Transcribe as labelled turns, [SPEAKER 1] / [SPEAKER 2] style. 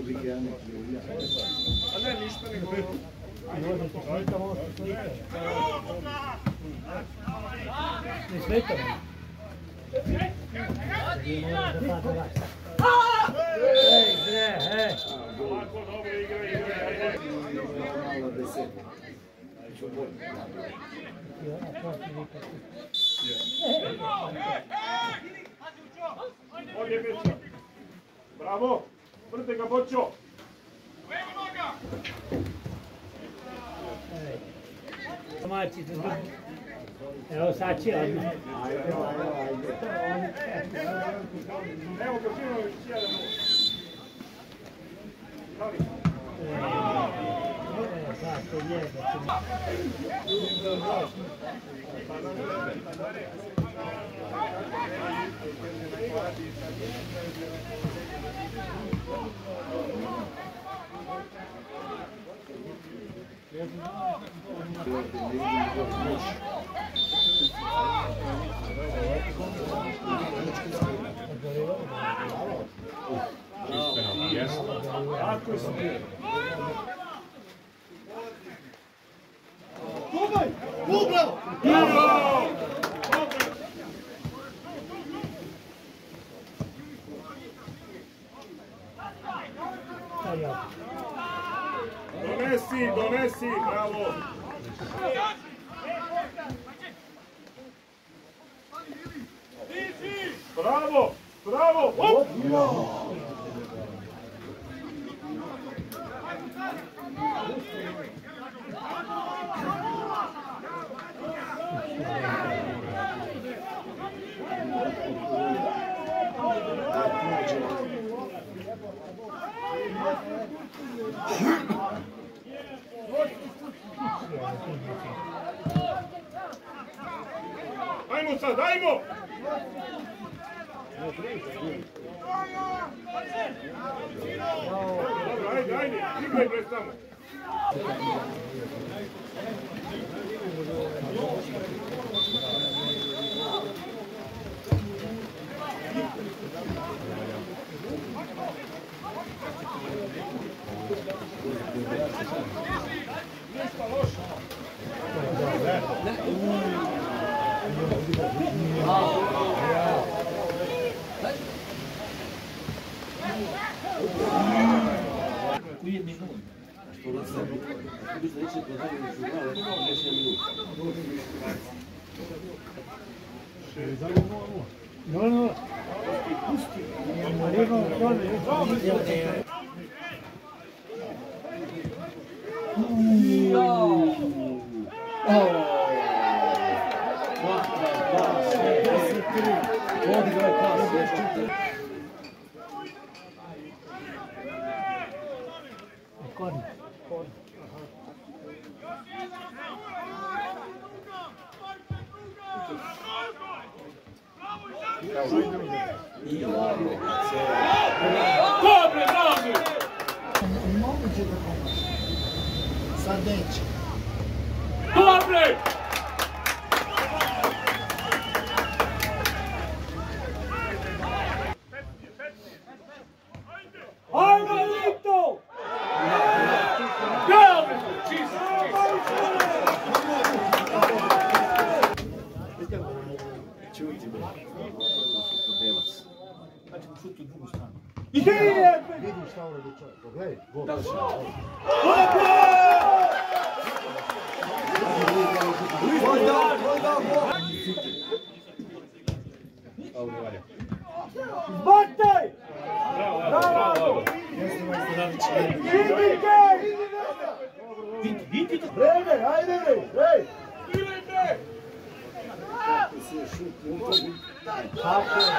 [SPEAKER 1] A ne, ništa nego...
[SPEAKER 2] Ne smetamo.
[SPEAKER 1] Ovako, dobro igra. Ovdje Mića. Bravo. Vrte ga, Boćo.
[SPEAKER 2] Mači, evo sad će odmah.
[SPEAKER 1] Evo Kačinović, 1-0.
[SPEAKER 2] Zato je,
[SPEAKER 1] Tako si.
[SPEAKER 3] Kubaj! Ubravo!
[SPEAKER 1] Donesi, bravo! Bravo! Hop! Ajmo sad, ajmo! Dobro, ajde, igraj bre samo. Ništa loše.
[SPEAKER 2] No.
[SPEAKER 3] Moguće da pomoći. Sad neće.
[SPEAKER 1] Dobre!
[SPEAKER 2] Ajmo, Lito!
[SPEAKER 3] Čuti me. Znači, šuti u drugu stranu. Vidim šta ono do čovjeka. Pogledaj, gol.
[SPEAKER 2] Zbataj!
[SPEAKER 1] Bravo!
[SPEAKER 2] Vidi!
[SPEAKER 3] Vreme, ajde bre!
[SPEAKER 1] Idaj bre!
[SPEAKER 3] Tako je.